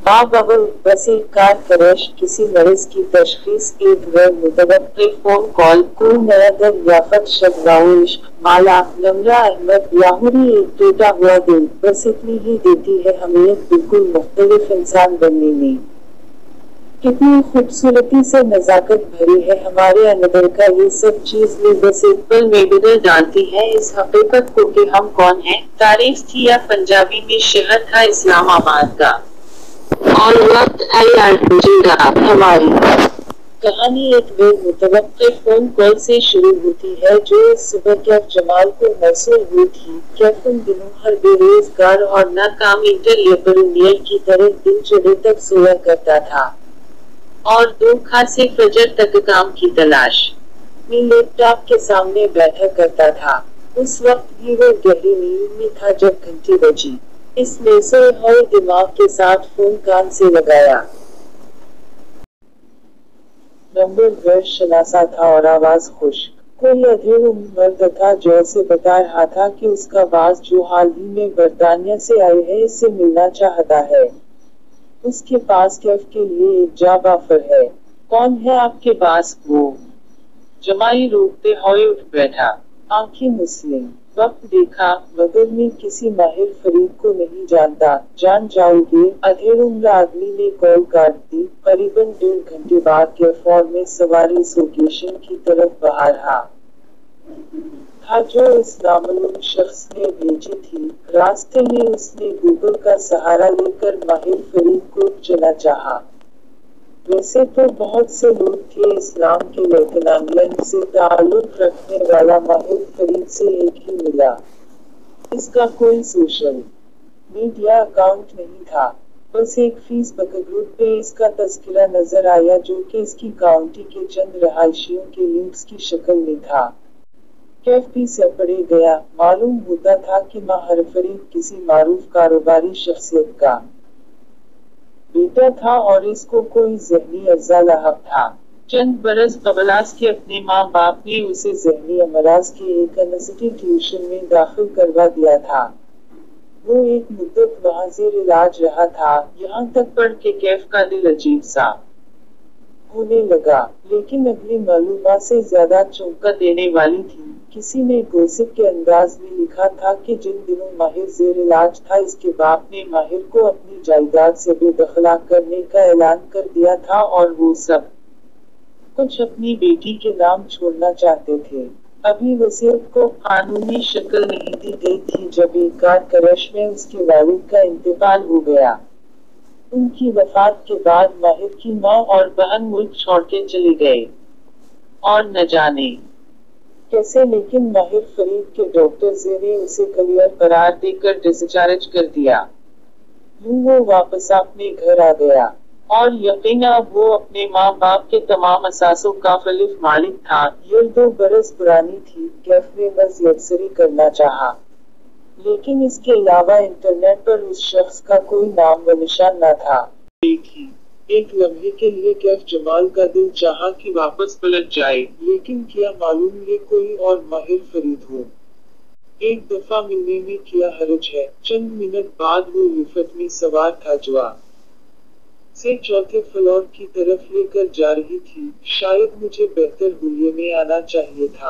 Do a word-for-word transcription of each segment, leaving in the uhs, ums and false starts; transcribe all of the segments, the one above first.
باب اول وسیع کار کریش کسی مریض کی تشخیص ایک غیر متوقع فون کال کوئی نیا دریافت شب راؤش مالا نمرہ احمد لاہوری ایک ٹوٹا ہوا دل بس اتنی ہی دیتی ہے اہمیت بالکل مختلف انسان بننے میں کتنی خوبصورتی سے نزاکت بھری ہے ہمارے اندر کا یہ سب چیز بھی بس ایک پل میں بدل ڈالتی ہے اس حقیقت کو کہ ہم کون ہیں۔ تعریف تھی یا پنجابی میں شہر تھا اسلام آباد کا اور وقت ہے جنگا ہماری کہانی ایک غیر متوقع فون کال سے شروع ہوتی ہے جو اس صبح کیف جمال کو موصول ہوئی تھی۔ کیف ان دنوں ہر بے روزگار اور ناکام انٹرپرینیئر کی طرح دن چڑھے تک سویا کرتا تھا اور دو خاصے فجر تک کام کی تلاش میں لیپ ٹاپ کے سامنے بیٹھا کرتا تھا۔ اس وقت بھی وہ گہری نیند میں تھا جب گھنٹی بجی۔ اس نے سوئے ہوئے دماغ کے ساتھ فون کان سے لگایا۔ نمبر غیر شناسا تھا اور آواز خشک۔ کوئی ادھیڑ مرد تھا جو اسے بتا رہا تھا کہ اس کا باز جو حال ہی میں برطانیہ سے آئے ہے اس سے ملنا چاہتا ہے۔ اس کے پاس کیف کے لیے ایک جاب آفر ہے۔ کون ہے آپ کے پاس؟ وہ جمائی روکتے ہوئے اٹھ بیٹھا۔ آنکھیں مسلم وقت دیکھا مگر میں کسی ماہر فرید کو نہیں جانتا۔ جان جاؤ گے؟ ادھیڑ عمر آدمی نے کال کاٹ دی۔ قریباً ڈیڑھ گھنٹے بعد کیف اور میں سواری اس لوکیشن کی طرف بڑھا رہا تھا جو اس نامعلوم شخص نے بھیجی تھی۔ راستے میں اس نے گوگل کا سہارا لے کر ماہر فرید کو چنا چاہا۔ ویسے تو بہت سے لوگ تھے اسلام کے لیکن لندن سے تعلق رکھنے والا ماہر فرید سے ایک ہی ملا۔ اس کا کوئی سوشل میڈیا اکاؤنٹ نہیں تھا، بس ایک فیس بک گروپ پہ اس کا تذکرہ نظر آیا جو کہ اس کی کاؤنٹی کے چند رہائشیوں کے لنکس کی شکل میں تھا۔ کیف بھی سپڑے گیا۔ معلوم ہوتا تھا کہ ماہر فرید کسی معروف کاروباری شخصیت کا بیٹا تھا اور اس کو کوئی ذہنی عرضہ لاحق تھا۔ چند برس قبل اس کے اپنے ماں باپ نے اسے ذہنی امراض کے ایک انسٹی ٹیوشن میں داخل کروا دیا تھا۔ وہ ایک مدت وہاں زیر علاج رہا تھا، یہاں تک پڑھ کے کیف کا دل عجیب سا ہونے لگا، لیکن اگلی معلومات سے زیادہ چونکا دینے والی تھی۔ کسی نے گوسپ کے انداز میں لکھا تھا کہ جن دنوں ماہر زیر علاج تھا اس کے باپ نے ماہر کو اپنی جائیداد سے بے دخلا کرنے کا اعلان کر دیا تھا اور وہ سب کچھ اپنی بیٹی کے نام چھوڑنا چاہتے تھے۔ ابھی وصیت کو قانونی شکل نہیں دی گئی تھی جب ایک کار کریش میں اس کے والد کا انتقال ہو گیا۔ ان کی وفات کے بعد ماہر کی ماں اور بہن ملک چھوڑ کے چلے گئے اور نہ جانے کیسے لیکن ماہر فرید کے ڈاکٹرز نے اسے کلیئر قرار دے کر ڈسچارج کر دیا۔ یوں وہ واپس اپنے گھر آ گیا اور یقیناً وہ اپنے ماں باپ کے تمام اثاثوں کا فلف مالک تھا۔ یہ دو برس پرانی تھی۔ کیف نے مزید سری کرنا چاہا لیکن اس کے علاوہ انٹرنیٹ پر اس شخص کا کوئی نام و نشان نہ تھا۔ ایک ہی ایک لمحے کے لیے کیف جمال کا دل چاہا کہ واپس پلٹ جائے، لیکن کیا معلوم یہ کوئی اور ماہر فرید ہو۔ ایک دفعہ ملنے میں کیا حرج ہے۔ چند منٹ بعد وہ لفٹ میں سوار تھا جو آ سے چوتھے فلور کی طرف لے کر جا رہی تھی۔ شاید مجھے بہتر ہولیے میں آنا چاہیے تھا۔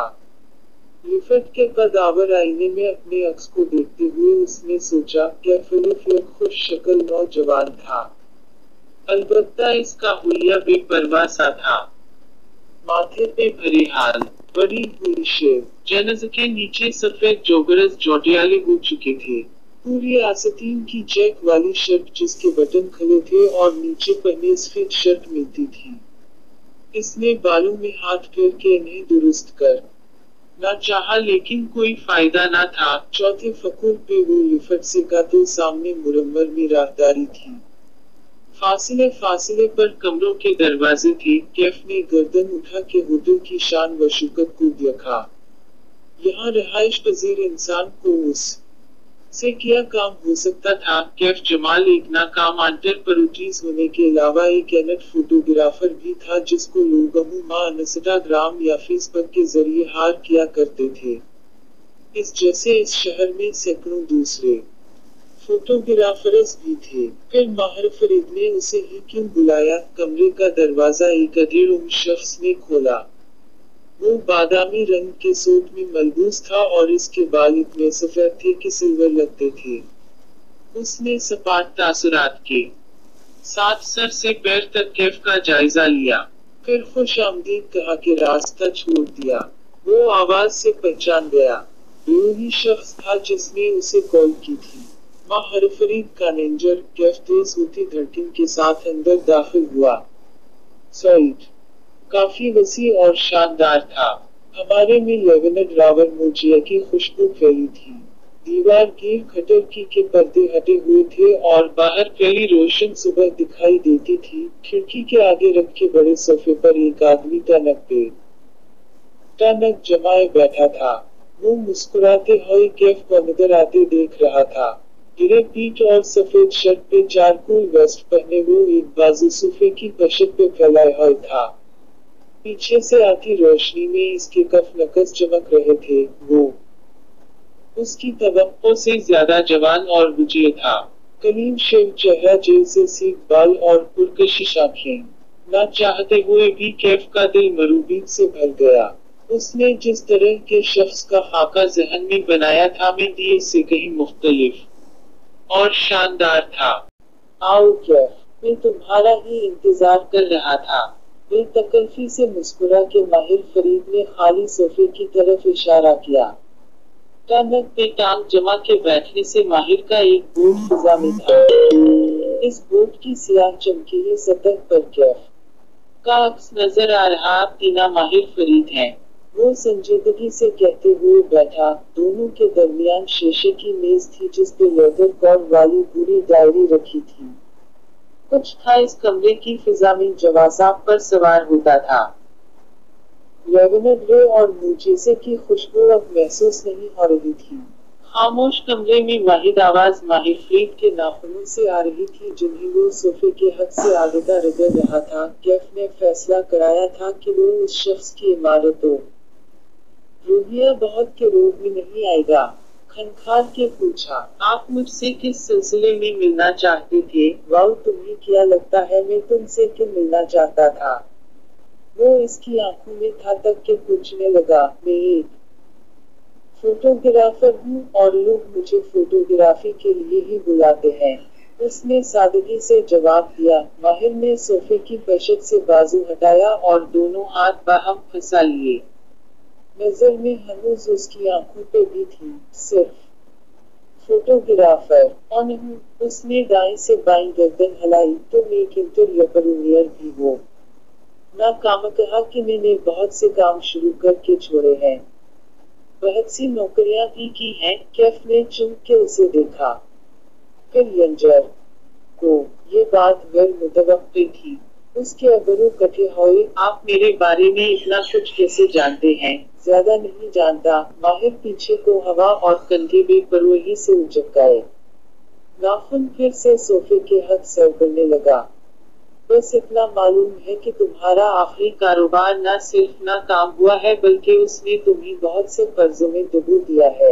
لفٹ کے قدآور آئینے میں اپنے عکس کو دیکھتے ہوئے اس نے سوچا کہ فلف ایک خوش شکل نوجوان تھا، البتہ اس کا حلیہ بے پرواہ سا تھا۔ ماتھے پہ بھرے حال، بڑی ہوئی شیو، جنز کے نیچے سفید جوگرز جوٹیالے ہو چکے تھے۔ پوری آستین کی چیک والی شرٹ جس کے بٹن کھلے تھے اور نیچے پہنے سفید شرٹ ملتی تھی۔ اس نے بالوں میں ہاتھ پھیر کے انہیں درست کر نہ چاہا لیکن کوئی فائدہ نہ تھا۔ چوتھے فکور پہ وہ لفٹ سے کا تو سامنے مرمر میں راہداری تھی۔ فاصلے فاصلے پر کمروں کے دروازے تھے۔ کیف نے گردن اٹھا کے ہوٹل کی شان و شوکت کو دیکھا۔ یہاں رہائش پذیر انسان کو اس سے کیا کام ہو سکتا تھا؟ کیف جمال ایک ناکام انٹرپرینور ہونے کے علاوہ ایک اینٹ فوٹوگرافر بھی تھا جس کو لوگ عموماً انسٹاگرام یا فیس بک کے ذریعے ہائر کیا کرتے تھے۔ اس جیسے اس شہر میں سینکڑوں دوسرے फोटोग्राफर्स भी थे। फिर माहिर फरीद ने उसे ही क्यों बुलाया? कमरे का दरवाजा एक अधेड़ उम्र शख्स ने खोला। वो बादामी रंग के सूट में मलबूस था और इसके बाल इतने सफेद थे कि सिल्वर लगते थे। उसने सपाट तासुरात के साथ सर से पैर तक कैफ का जायजा लिया, फिर खुश आमदीद कहा कि रास्ता छोड़ दिया। वो आवाज से पहचान गया, वही शख्स था जिसने उसे कॉल की थी। माहिर फरीद का रेंजर कैफ तेज होती धड़कन के साथ अंदर दाखिल हुआ। साइड काफी वसी और शानदार था। हमारे में लेवेंडर रावर मोजिया की खुशबू फैली थी। दीवार गिर खटरकी के पर्दे हटे हुए थे और बाहर पहली रोशन सुबह दिखाई देती थी। खिड़की के आगे रखे बड़े सोफे पर एक आदमी टनक पे टनक जमाए बैठा था। वो मुस्कुराते हुए कैफ को नजर आते देख रहा था। गिरे पीठ और सफेद शर्ट पे चारकोल वेस्ट पहने वो एक बाजू सोफे की पशत पे फैलाए हुए था। पीछे से आती रोशनी में इसके कफ नकस चमक रहे थे। वो उसकी तवक्को से ज्यादा जवान और बुझे था। कलीम शेव चेहरा, जेल से सीख बाल और पुरकशिश आंखें। ना चाहते हुए भी कैफ का दिल मरूबीत से भर गया। उसने जिस तरह के शख्स का खाका जहन में बनाया था मैं दिए से कहीं मुख्तलिफ और शानदार था। आओ कैफ, मैं तुम्हारा ही इंतजार कर रहा था। बेतकल्फी से मुस्कुरा के माहिर फरीद ने खाली सोफे की तरफ इशारा किया। टनक पे टांग जमा के बैठने से माहिर का एक बोट फिजा में था। इस बोट की सियाह चमकीली सतह पर कैफ का अक्स नजर आ रहा। तीना माहिर फरीद हैं, वो संजीदगी से कहते हुए बैठा। दोनों के दरमियान शीशे की मेज थी जिस पे लेदर कॉर्ड वाली पूरी डायरी रखी थी। कुछ था इस कमरे की फिजा में जवासाब पर सवार होता था। लेवेंडर रे और मूजिसे की खुशबू अब महसूस नहीं हो रही थी। खामोश कमरे में वाहिद आवाज माहिर फरीद के नाखूनों से आ रही थी जिन्हें वो सोफे के हद से आगेदा रगड़ रहा था। कैफ ने फैसला कराया था कि वो उस शख्स की इमारतों रूहिया बहुत के रूप में नहीं आएगा। खनखार के पूछा, आप मुझसे किस सिलसिले में मिलना चाहते थे? वाओ, तुम्हें क्या लगता है मैं तुमसे क्यों मिलना चाहता था? वो इसकी आंखों में था तक के पूछने लगा। मैं एक फोटोग्राफर हूँ और लोग मुझे फोटोग्राफी के लिए ही बुलाते हैं, उसने सादगी से जवाब दिया। माहिर ने सोफे की पशत से बाजू हटाया और दोनों हाथ बाहम फंसा लिए। नजर में हनूज उसकी आंखों पे भी थी, सिर्फ फोटोग्राफर और नहीं। उसने दाएं से बाईं गर्दन हिलाई। तुम एक इंटरव्यूअर भी हो ना? काम कहा कि मैंने बहुत से काम शुरू करके छोड़े हैं, बहुत सी नौकरियां भी की हैं। कैफ ने चुन के उसे देखा, फिर यंजर को ये बात गैर मुतवक्की थी। उसके अबरू कटे हुए। आप मेरे बारे में इतना कुछ कैसे जानते हैं? ज्यादा नहीं जानता। माहिर पीछे को हवा और कंधे बेपरवाही से उचक गए। नाखून फिर से सोफे के हद सर करने लगा। बस इतना मालूम है कि तुम्हारा आखिरी कारोबार न सिर्फ नाकाम हुआ है बल्कि उसने तुम्हें बहुत से कर्जों में डुबो दिया है।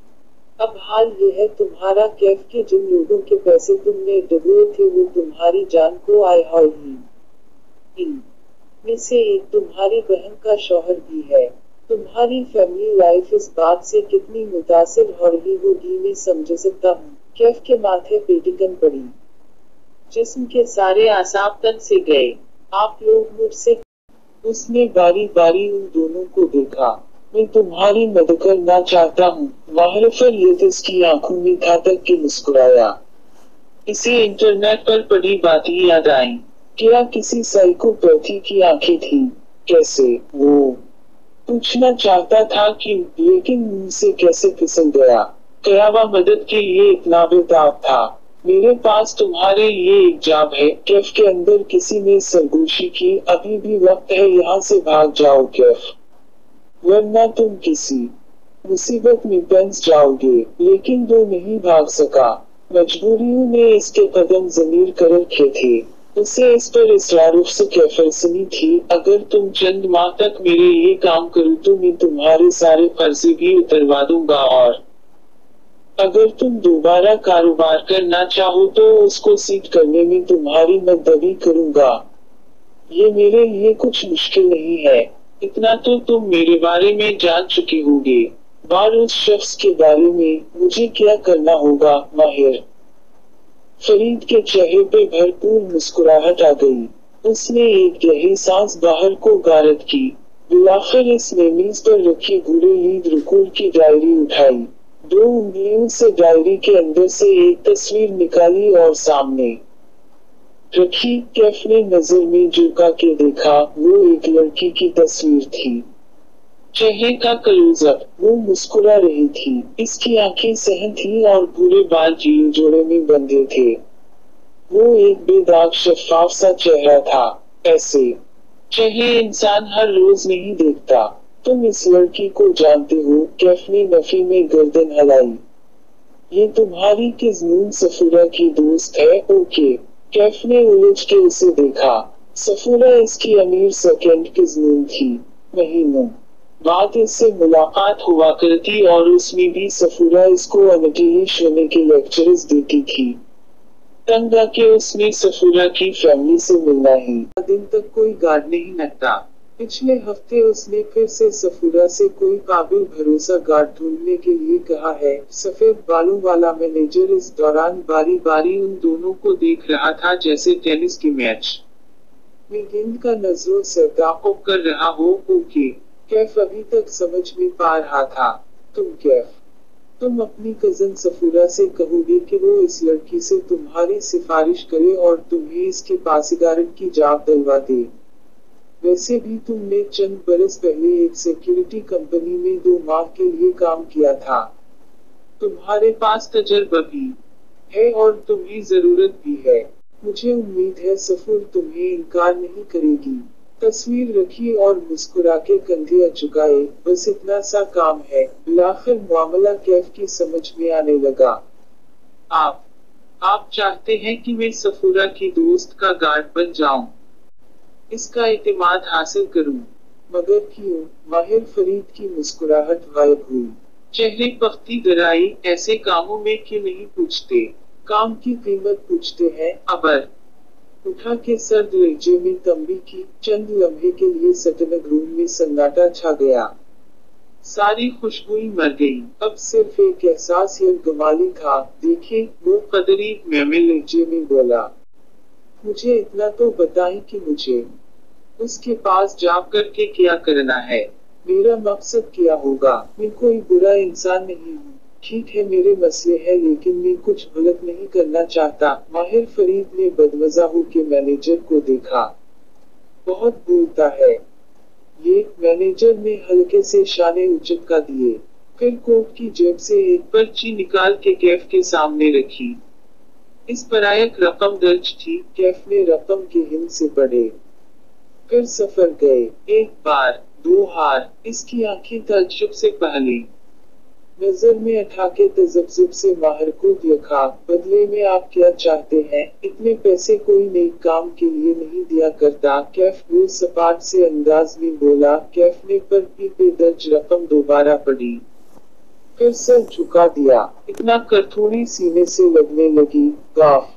अब हाल ये है तुम्हारा कैफ के जिन लोगों के पैसे तुमने डुबोए थे वो तुम्हारी जान को आए हुए ही। इन में से एक तुम्हारी बहन का शौहर भी है। तुम्हारी फैमिली लाइफ इस बात से कितनी मुतासिर हो रही होगी मैं समझ सकता हूँ। कैफ के माथे पे टिकन पड़ी, जिस्म के सारे आसाब तन से गए। आप लोग मुझसे। उसने बारी बारी उन दोनों को देखा। मैं तुम्हारी मदद करना चाहता हूँ। माहिर फरीद इसकी आंखों में था तक के मुस्कुराया। इसे इंटरनेट पर पढ़ी बातें याद आई। क्या किसी साइकोपैथी की आंखें थी? कैसे? वो पूछना चाहता था कि लेकिन मुंह से कैसे फिसल गया। क्या वह मदद के लिए इतना बेताब था? मेरे पास तुम्हारे लिए एक जॉब है। कैफ के अंदर किसी ने सरगोशी की। अभी भी वक्त है, यहाँ से भाग जाओ कैफ, वरना तुम किसी मुसीबत में फंस जाओगे। लेकिन वो नहीं भाग सका। मजबूरियों ने इसके कदम जमीर कर रखे थे। उसे इस पर इसरारुफ से कैफरसनी थी। अगर तुम चंद माह तक मेरे लिए काम करो तो मैं तुम्हारे सारे कर्जे भी उतरवा दूंगा और अगर तुम दोबारा कारोबार करना चाहो तो उसको सीट करने में तुम्हारी मदद करूंगा। ये मेरे लिए कुछ मुश्किल नहीं है, इतना तो तुम मेरे बारे में जान चुके होगे। बार उस शख्स के बारे में, मुझे क्या करना होगा, माहिर? फरीद के चेहरे पे भरपूर मुस्कुराहट आ गई। उसने एक गहरी सांस बाहर को गारद की। बिलाखिर इसने मेज पर रखी भूरे लीद रुकूल की डायरी उठाई। दो उंगलियों से डायरी के अंदर से एक तस्वीर निकाली और सामने रखी। कैफ ने नजर में झुका के देखा, वो एक लड़की की तस्वीर थी। चेहरे का क्लोजअप, वो मुस्कुरा रही थी। इसकी आंखें सहन थी और पूरे बाल जील जोड़े में बंधे थे। वो एक बेदाग शफाफ सा चेहरा था। ऐसे चेहरे इंसान हर रोज नहीं देखता। तुम इस लड़की को जानते हो? कैफ ने नफी में गर्दन हिलाई। ये तुम्हारी किज़नून सफूरा की दोस्त है? ओके। कैफ ने उलझ के उसे देखा। सफूरा इसकी अमीर सेकंड किज़नून थी। महीनों बाद इससे मुलाकात हुआ करती और उसमें भी सफूरा इसको अनअकेली शोने के लेक्चर्स देती थी। तंग आके उसने सफूरा की फैमिली से मिलना ही दिन तक कोई गार्ड नहीं लगता। पिछले हफ्ते उसने फिर से सफूरा से कोई काबिल भरोसा गार्ड ढूंढने के लिए कहा है। सफेद बालों वाला मैनेजर इस दौरान बारी बारी उन दोनों को देख रहा था जैसे टेनिस की मैच में गेंद का नजरों से ताक़ुब कर रहा हो। ओके, कैफ अभी तक समझ में पा रहा था। तुम कैफ, तुम अपनी कजन सफूरा से कहोगे कि वो इस लड़की से तुम्हारी सिफारिश करे और तुम्हें इसके पास सिगारेट की जाप दिलवा दे। वैसे भी तुमने चंद बरस पहले एक सिक्योरिटी कंपनी में दो माह के लिए काम किया था। तुम्हारे पास तजर्बा भी है और तुम्हें जरूरत भी है। मुझे उम्मीद है सफूर तुम्हें इनकार नहीं करेगी। तस्वीर रखी और मुस्कुरा के कंधे झुकाए। बस इतना सा काम है। बिलाखिर मामला कैफ की समझ में आने लगा। आप आप चाहते हैं कि मैं सफूरा की दोस्त का गार्ड बन जाऊं, इसका इत्मीनान हासिल करूं? मगर क्यों? माहिर फरीद की मुस्कुराहट गायब हुई। चेहरे पख्ती गहराई। ऐसे कामों में क्यों नहीं पूछते? काम की कीमत पूछते हैं। अबर उठा के सर्द लहजे में तंबी की। चंद लम्हे के लिए सटनक रूम में सन्नाटा छा गया। सारी खुशबुई मर गई। अब सिर्फ एक एहसास ये गमाली था। देखे, वो कदरी मैमे लहजे में बोला, मुझे इतना तो बताएं कि मुझे उसके पास जा कर के क्या करना है? मेरा मकसद क्या होगा? मैं कोई बुरा इंसान नहीं हूँ। ठीक है, मेरे मसले हैं, लेकिन मैं कुछ गलत नहीं करना चाहता। माहिर फरीद ने बदमजा हो के मैनेजर को देखा। बहुत बोलता है ये। मैनेजर ने हल्के से शाने उचटका दिए। फिर कोट की जेब से एक पर्ची निकाल के कैफ के सामने रखी। इस पर एक रकम दर्ज थी। कैफ ने रकम के हिंद से पढ़े। फिर सफर गए। एक बार, दो हार। इसकी आंखें ताज्जुब से पहली नजर में उठा के तजब्जुब से माहिर को देखा। बदले में आप क्या चाहते हैं? इतने पैसे कोई नेक काम के लिए नहीं दिया करता। कैफ वो सपाट से अंदाज में बोला। कैफ ने पर्ची पे दर्ज रकम दोबारा पढ़ी, फिर सर झुका दिया। इतना कर थोड़ी सीने से लगने लगी। गाफ